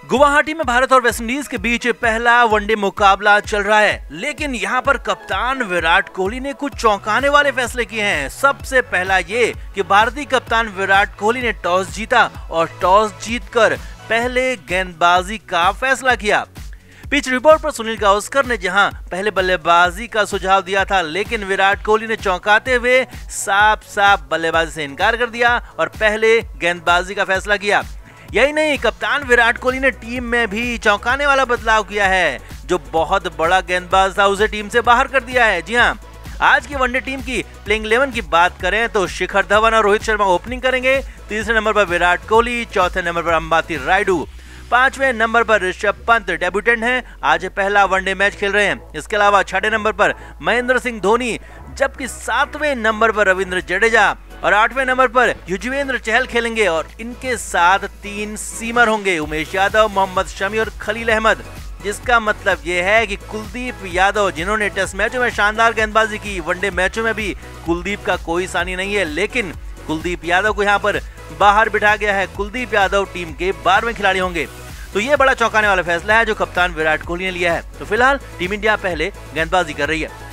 गुवाहाटी में भारत और वेस्टइंडीज के बीच पहला वनडे मुकाबला चल रहा है, लेकिन यहाँ पर कप्तान विराट कोहली ने कुछ चौंकाने वाले फैसले किए हैं। सबसे पहला ये कि भारतीय कप्तान विराट कोहली ने टॉस जीता और टॉस जीतकर पहले गेंदबाजी का फैसला किया। पिच रिपोर्ट पर सुनील गावस्कर ने जहां पहले बल्लेबाजी का सुझाव दिया था, लेकिन विराट कोहली ने चौंकाते हुए साफ बल्लेबाजी से इनकार कर दिया और पहले गेंदबाजी का फैसला किया। यही नहीं, कप्तान विराट कोहली ने टीम में भी चौंकाने वाला बदलाव किया है। जो बहुत बड़ा गेंदबाज था उसे टीम से बाहर कर दिया है। जी हां, आज की वनडे टीम की प्लेइंग 11 की बात करें तो शिखर धवन और रोहित शर्मा ओपनिंग करेंगे। तीसरे नंबर पर विराट कोहली, चौथे नंबर पर अंबाती रायडू, पांचवें नंबर पर ऋषभ पंत डेब्यूटेंट हैं, आज पहला वनडे मैच खेल रहे हैं। इसके अलावा छठे नंबर पर महेंद्र सिंह धोनी, जबकि सातवें नंबर पर रविंद्र जडेजा और आठवें नंबर पर युजवेंद्र चहल खेलेंगे और इनके साथ 3 सीमर होंगे, उमेश यादव, मोहम्मद शमी और खलील अहमद। जिसका मतलब यह है कि कुलदीप यादव, जिन्होंने टेस्ट मैचों में शानदार गेंदबाजी की, वनडे मैचों में भी कुलदीप का कोई सानी नहीं है, लेकिन कुलदीप यादव को यहाँ पर बाहर बिठा गया है। कुलदीप यादव टीम के 12वें खिलाड़ी होंगे। तो ये बड़ा चौंकाने वाला फैसला है जो कप्तान विराट कोहली ने लिया है। तो फिलहाल टीम इंडिया पहले गेंदबाजी कर रही है।